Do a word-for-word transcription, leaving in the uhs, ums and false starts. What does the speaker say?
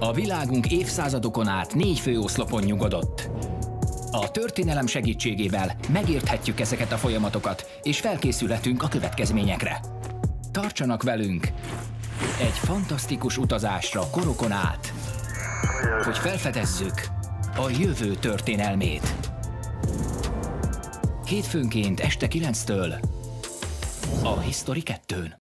A világunk évszázadokon át négy fő oszlopon nyugodott. A történelem segítségével megérthetjük ezeket a folyamatokat, és felkészülhetünk a következményekre. Tartsanak velünk egy fantasztikus utazásra korokon át, hogy felfedezzük a jövő történelmét. Hétfőnként este kilenctől a History kettőn.